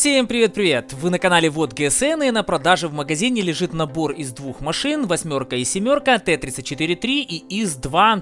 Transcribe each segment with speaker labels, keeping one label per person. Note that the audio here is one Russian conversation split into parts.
Speaker 1: Всем привет-привет! Вы на канале Вот ГСН, и на продаже в магазине лежит набор из двух машин, восьмерка и семерка, Т-34-3 и ИС-2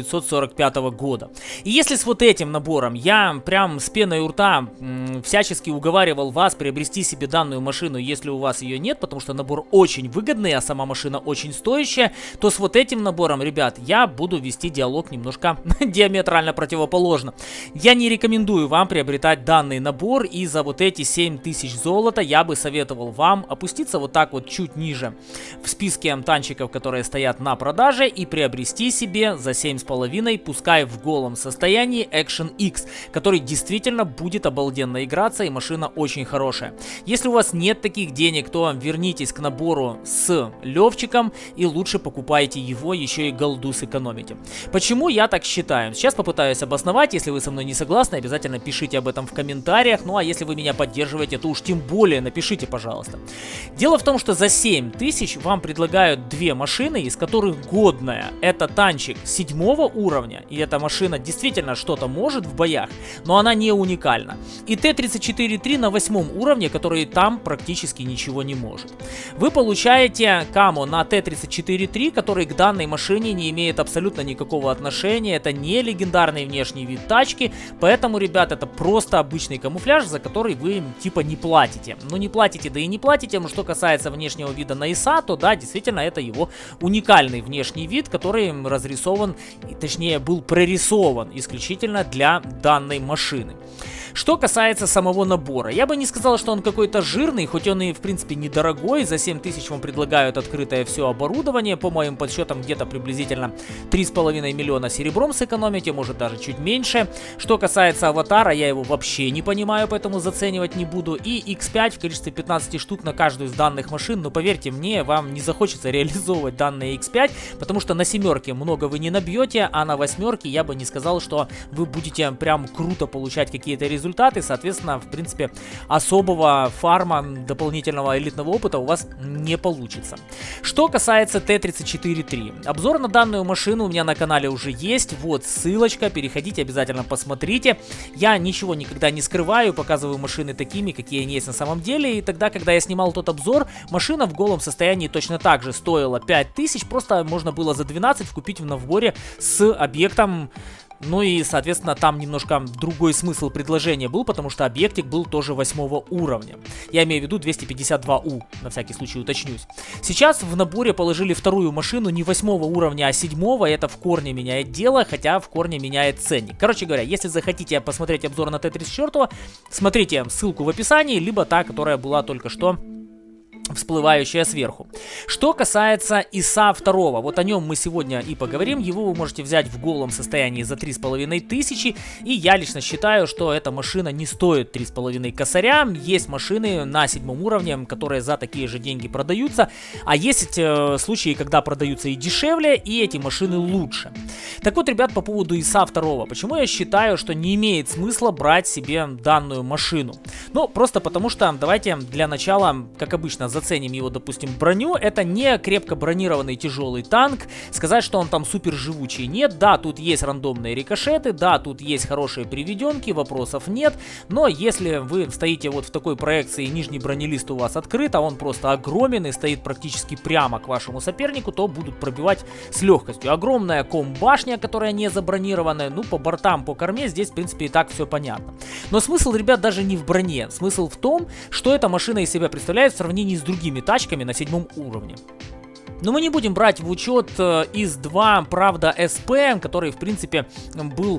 Speaker 1: 1945 года. И если с вот этим набором я прям с пеной у рта всячески уговаривал вас приобрести себе данную машину, если у вас ее нет, потому что набор очень выгодный, а сама машина очень стоящая, то с вот этим набором, ребят, я буду вести диалог немножко диаметрально противоположно. Я не рекомендую вам приобретать данный набор, и за вот эти 7000 золота я бы советовал вам опуститься вот так вот чуть ниже в списке танчиков, которые стоят на продаже, и приобрести себе за 7,5, пускай в голом состоянии, Action X, который действительно будет обалденно играться, и машина очень хорошая. Если у вас нет таких денег, то вернитесь к набору с Левчиком и лучше покупайте его, еще и голду сэкономите. Почему я так считаю? Сейчас попытаюсь обосновать. Если вы со мной не согласны, обязательно пишите об этом в комментариях. Ну а если вы меня поддерживаете, то уж тем более напишите, пожалуйста. Дело в том, что за 7000 вам предлагают две машины, из которых годная — это танчик 7 уровня, и эта машина действительно что-то может в боях, но она не уникальна. И Т-34-3 на 8 уровне, который там практически ничего не может. Вы получаете камо на Т-34-3, который к данной машине не имеет абсолютно никакого отношения, это не легендарный внешний вид тачки, поэтому, ребят, это просто обычный камуфляж, за который вы типа не платите. Ну не платите, да и не платите, но что касается внешнего вида на ИСа, то да, действительно это его уникальный внешний вид, который разрисован, точнее был прорисован исключительно для данной машины. Что касается самого набора, я бы не сказал, что он какой-то жирный, хоть он и в принципе недорогой. За 7000 вам предлагают открытое все оборудование, по моим подсчетам где-то приблизительно 3,5 миллиона серебром сэкономите, может даже чуть меньше. Что касается аватара, я его вообще не понимаю, поэтому заценивать не буду. И X5 в количестве 15 штук на каждую из данных машин, но поверьте мне, вам не захочется реализовывать данные X5, потому что на семерке много вы не набьете, а на восьмерке я бы не сказал, что вы будете прям круто получать какие-то результаты, соответственно, в принципе, особого фарма, дополнительного элитного опыта у вас не получится. Что касается Т-34-3, обзор на данную машину у меня на канале уже есть, вот ссылочка, переходите, обязательно посмотрите. Я ничего никогда не скрываю, показываю машины такими, какие они есть на самом деле, и тогда, когда я снимал тот обзор, машина в голом состоянии точно так же стоила 5000, просто можно было за 12 купить в наборе с объектом. Ну и, соответственно, там немножко другой смысл предложения был, потому что объектик был тоже 8 уровня. Я имею в виду 252У, на всякий случай уточнюсь. Сейчас в наборе положили вторую машину не 8 уровня, а 7, и это в корне меняет дело, хотя в корне меняет ценник. Короче говоря, если захотите посмотреть обзор на Т-34, смотрите ссылку в описании, либо та, которая была только что всплывающая сверху. Что касается ИСа 2, вот о нем мы сегодня и поговорим. Его вы можете взять в голом состоянии за 3500, и я лично считаю, что эта машина не стоит 3,5 косаря. Есть машины на 7 уровне, которые за такие же деньги продаются, а есть случаи, когда продаются и дешевле, и эти машины лучше. Так вот, ребят, по поводу ИСа 2, почему я считаю, что не имеет смысла брать себе данную машину? Ну, просто потому что, давайте для начала, как обычно, заценим его, допустим, броню. Это не крепко бронированный тяжелый танк. Сказать, что он там супер живучий, нет. Да, тут есть рандомные рикошеты, да, тут есть хорошие приведенки, вопросов нет. Но если вы стоите вот в такой проекции, нижний бронелист у вас открыт, а он просто огромен и стоит практически прямо к вашему сопернику, то будут пробивать с легкостью. Огромная комбашня, которая не забронированная, ну, по бортам, по корме, здесь, в принципе, и так все понятно. Но смысл, ребят, даже не в броне. Смысл в том, что эта машина из себя представляет в сравнении с другими тачками на 7 уровне. Но мы не будем брать в учет ИС-2, правда, СП, который, в принципе, был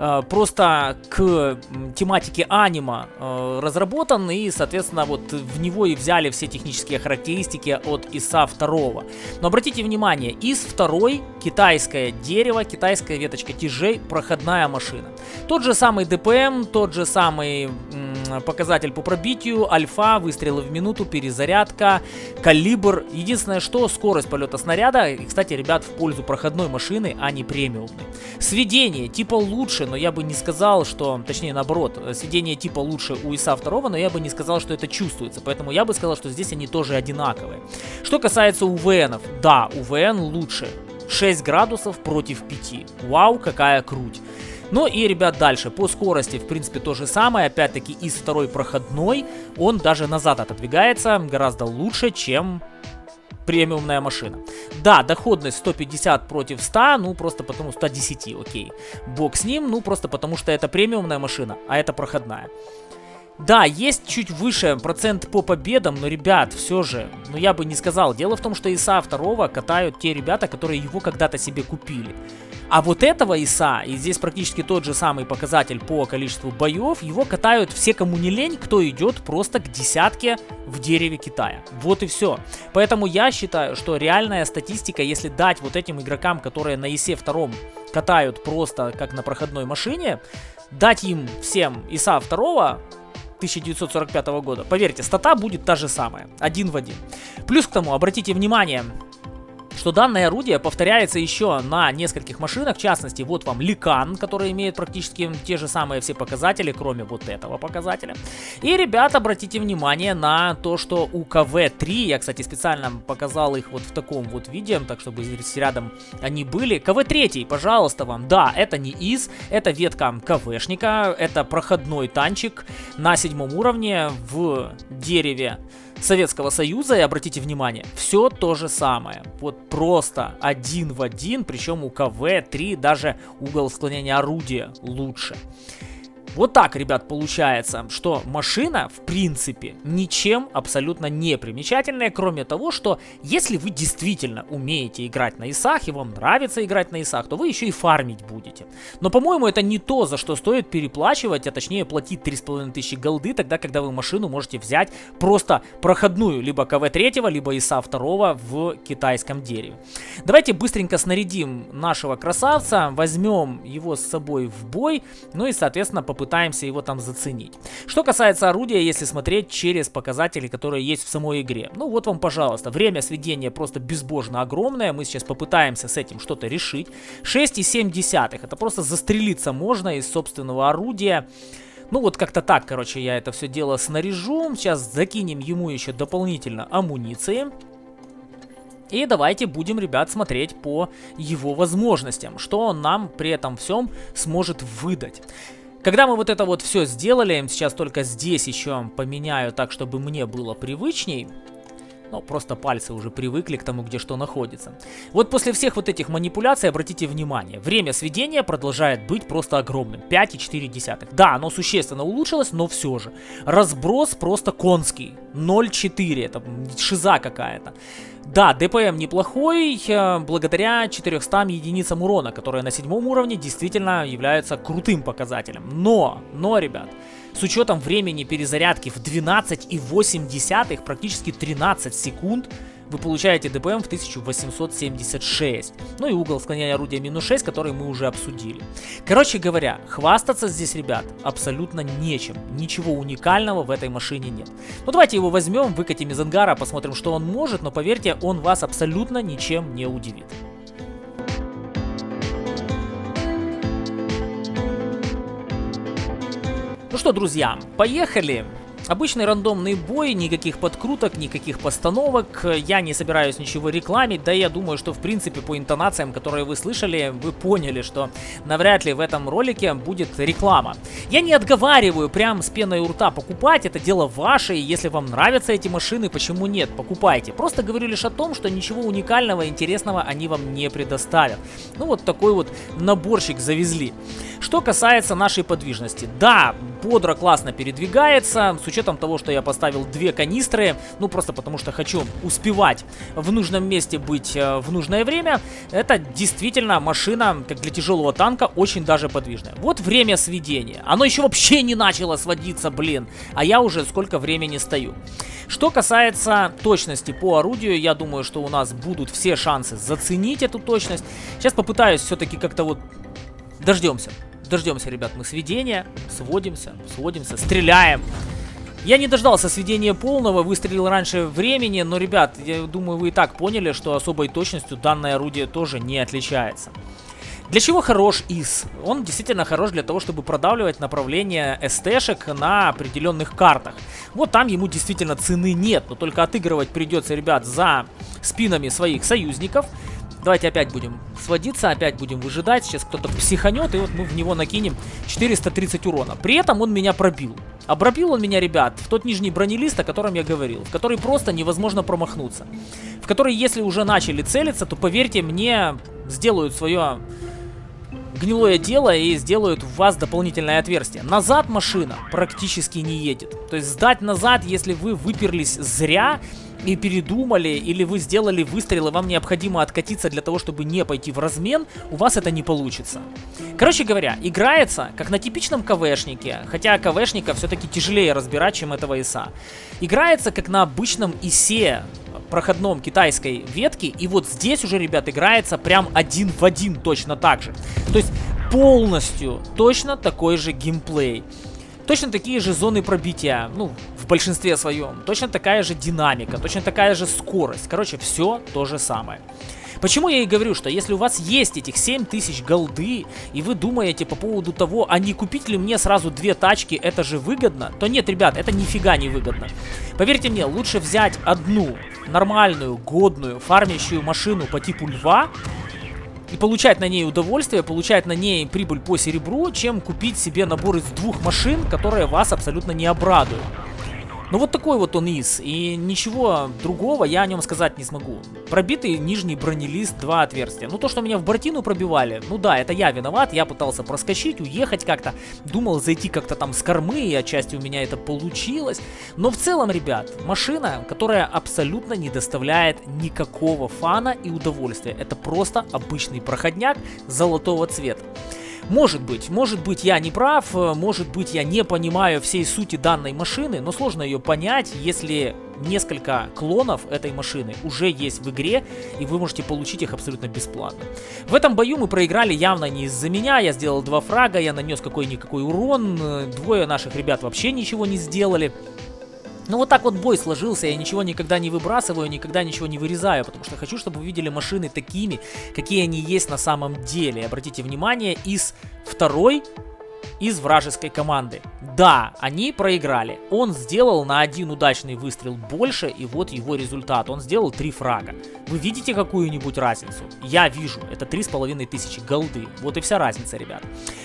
Speaker 1: просто к тематике анима разработан, и, соответственно, вот в него и взяли все технические характеристики от ИСа 2. Но обратите внимание, ИС-2, китайское дерево, китайская веточка тяжей, проходная машина. Тот же самый ДПМ, тот же самый показатель по пробитию, альфа, выстрелы в минуту, перезарядка, калибр. Единственное, что скорость полета снаряда, и, кстати, ребят, в пользу проходной машины, а не премиумной. Сведение типа лучше, но я бы не сказал, что, точнее наоборот, сведение типа лучше у ИСа 2, но я бы не сказал, что это чувствуется, поэтому я бы сказал, что здесь они тоже одинаковые. Что касается УВНов, да, УВН лучше. 6 градусов против 5. Вау, какая круть. Ну и, ребят, дальше. По скорости, в принципе, то же самое. Опять-таки, ИС-2 проходной, он даже назад отодвигается гораздо лучше, чем премиумная машина. Да, доходность 150 против 100, ну просто потому 110, окей. Бог с ним, ну просто потому что это премиумная машина, а это проходная. Да, есть чуть выше процент по победам, но, ребят, все же, ну я бы не сказал. Дело в том, что ИСа 2 катают те ребята, которые его когда-то себе купили. А вот этого ИСа, и здесь практически тот же самый показатель по количеству боев, его катают все, кому не лень, кто идет просто к десятке в дереве Китая. Вот и все. Поэтому я считаю, что реальная статистика, если дать вот этим игрокам, которые на ИСе 2 катают просто как на проходной машине, дать им всем ИСа 2 1945 года, поверьте, стата будет та же самая, один в один. Плюс к тому, обратите внимание, что данное орудие повторяется еще на нескольких машинах, в частности, вот вам Ликан, который имеет практически те же самые все показатели, кроме вот этого показателя. И, ребята, обратите внимание на то, что у КВ-3, я, кстати, специально показал их вот в таком вот виде, так чтобы здесь рядом они были. КВ-3, пожалуйста, вам, да, это не ИС, это ветка КВшника, это проходной танчик на 7 уровне в дереве Советского Союза, и обратите внимание, все то же самое, вот просто один в один, причем у КВ-3 даже угол склонения орудия лучше. Вот так, ребят, получается, что машина, в принципе, ничем абсолютно не примечательная, кроме того, что если вы действительно умеете играть на ИСах и вам нравится играть на ИСах, то вы еще и фармить будете. Но, по-моему, это не то, за что стоит переплачивать, а точнее платить 3500 голды, тогда, когда вы машину можете взять просто проходную, либо КВ-3, либо ИСа 2 в китайском дереве. Давайте быстренько снарядим нашего красавца, возьмем его с собой в бой, ну и, соответственно, попытаемся его там заценить. Что касается орудия, если смотреть через показатели, которые есть в самой игре. Ну вот вам, пожалуйста, время сведения просто безбожно огромное. Мы сейчас попытаемся с этим что-то решить. 6,7. Это просто застрелиться можно из собственного орудия. Ну вот как-то так, короче, я это все дело снаряжу. Сейчас закинем ему еще дополнительно амуниции. И давайте будем, ребят, смотреть по его возможностям, что он нам при этом всем сможет выдать. Когда мы вот это вот все сделали, сейчас только здесь еще поменяю так, чтобы мне было привычней. Ну, просто пальцы уже привыкли к тому, где что находится. Вот после всех вот этих манипуляций, обратите внимание, время сведения продолжает быть просто огромным. 5,4. Да, оно существенно улучшилось, но все же. Разброс просто конский. 0,4. Это шиза какая-то. Да, ДПМ неплохой, благодаря 400 единицам урона, которые на 7 уровне действительно являются крутым показателем. Но, ребят, с учетом времени перезарядки в 12,8, практически 13 секунд, вы получаете ДПМ в 1876. Ну и угол склонения орудия минус 6, который мы уже обсудили. Короче говоря, хвастаться здесь, ребят, абсолютно нечем. Ничего уникального в этой машине нет. Ну давайте его возьмем, выкатим из ангара, посмотрим, что он может, но поверьте, он вас абсолютно ничем не удивит. Ну что, друзья, поехали! Обычный рандомный бой, никаких подкруток, никаких постановок, я не собираюсь ничего рекламить, да я думаю, что в принципе по интонациям, которые вы слышали, вы поняли, что навряд ли в этом ролике будет реклама. Я не отговариваю прям с пеной у рта покупать, это дело ваше, и если вам нравятся эти машины, почему нет, покупайте. Просто говорю лишь о том, что ничего уникального, интересного они вам не предоставят. Ну вот такой вот наборчик завезли. Что касается нашей подвижности, да, бодро, классно передвигается, с учетом того, что я поставил 2 канистры, ну просто потому что хочу успевать в нужном месте быть в нужное время, это действительно машина, как для тяжелого танка, очень даже подвижная. Вот время сведения, оно еще вообще не начало сводиться, блин, а я уже сколько времени стою. Что касается точности по орудию, я думаю, что у нас будут все шансы заценить эту точность. Сейчас попытаюсь все-таки как-то вот дождемся, ребят, мы сведения, сводимся, стреляем. Я не дождался сведения полного, выстрелил раньше времени, но, ребят, я думаю, вы и так поняли, что особой точностью данное орудие тоже не отличается. Для чего хорош ИС? Он действительно хорош для того, чтобы продавливать направление СТшек на определенных картах. Вот там ему действительно цены нет, но только отыгрывать придется, ребят, за спинами своих союзников. Давайте опять будем сводиться, опять будем выжидать. Сейчас кто-то психанет, и вот мы в него накинем 430 урона. При этом он меня пробил. А пробил он меня, ребят, в тот нижний бронелист, о котором я говорил. В который просто невозможно промахнуться. В который, если уже начали целиться, то, поверьте мне, сделают свое гнилое дело и сделают в вас дополнительное отверстие. Назад машина практически не едет. То есть сдать назад, если вы выперлись зря и передумали, или вы сделали выстрел, и вам необходимо откатиться для того, чтобы не пойти в размен, у вас это не получится. Короче говоря, играется как на типичном КВшнике, хотя КВшника все-таки тяжелее разбирать, чем этого ИСа. Играется как на обычном ИСе, проходном китайской ветки, и вот здесь уже, ребят, играется прям один в один точно так же. То есть полностью точно такой же геймплей. Точно такие же зоны пробития, ну, в большинстве своем. Точно такая же динамика, точно такая же скорость. Короче, все то же самое. Почему я и говорю, что если у вас есть этих 7000 голды, и вы думаете по поводу того, а не купить ли мне сразу 2 тачки, это же выгодно, то нет, ребят, это нифига не выгодно. Поверьте мне, лучше взять одну нормальную, годную, фармящую машину по типу льва, и получать на ней удовольствие, получать на ней прибыль по серебру, чем купить себе набор из 2 машин, которые вас абсолютно не обрадуют. Ну вот такой вот он ИС, и ничего другого я о нем сказать не смогу. Пробитый нижний бронелист, 2 отверстия. Ну то, что меня в бортину пробивали, ну да, это я виноват, я пытался проскочить, уехать как-то, думал зайти как-то там с кормы, и отчасти у меня это получилось. Но в целом, ребят, машина, которая абсолютно не доставляет никакого фана и удовольствия. Это просто обычный проходняк золотого цвета. Может быть я не прав, может быть я не понимаю всей сути данной машины, но сложно ее понять, если несколько клонов этой машины уже есть в игре, и вы можете получить их абсолютно бесплатно. В этом бою мы проиграли явно не из-за меня, я сделал 2 фрага, я нанес какой-никакой урон, 2 наших ребят вообще ничего не сделали. Ну вот так вот бой сложился, я ничего никогда не выбрасываю, никогда ничего не вырезаю, потому что хочу, чтобы вы видели машины такими, какие они есть на самом деле. Обратите внимание, из второй из вражеской команды. Да, они проиграли. Он сделал на 1 удачный выстрел больше, и вот его результат. Он сделал 3 фрага. Вы видите какую-нибудь разницу? Я вижу, это 3500 голды. Вот и вся разница, ребят.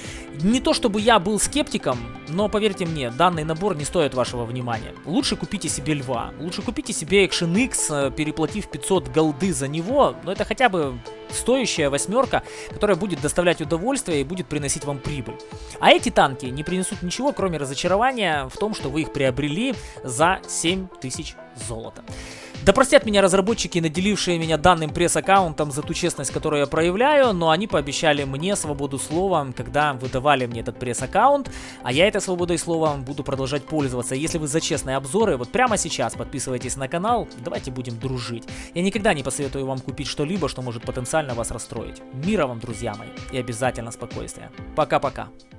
Speaker 1: Не то чтобы я был скептиком, но поверьте мне, данный набор не стоит вашего внимания. Лучше купите себе льва, лучше купите себе Action X, переплатив 500 голды за него, но это хотя бы стоящая 8, которая будет доставлять удовольствие и будет приносить вам прибыль. А эти танки не принесут ничего, кроме разочарования в том, что вы их приобрели за 7000 золота. Да простят меня разработчики, наделившие меня данным пресс-аккаунтом за ту честность, которую я проявляю, но они пообещали мне свободу слова, когда выдавали мне этот пресс-аккаунт, а я этой свободой слова буду продолжать пользоваться. Если вы за честные обзоры, вот прямо сейчас подписывайтесь на канал, давайте будем дружить. Я никогда не посоветую вам купить что-либо, что может потенциально вас расстроить. Мира вам, друзья мои, и обязательно спокойствия. Пока-пока.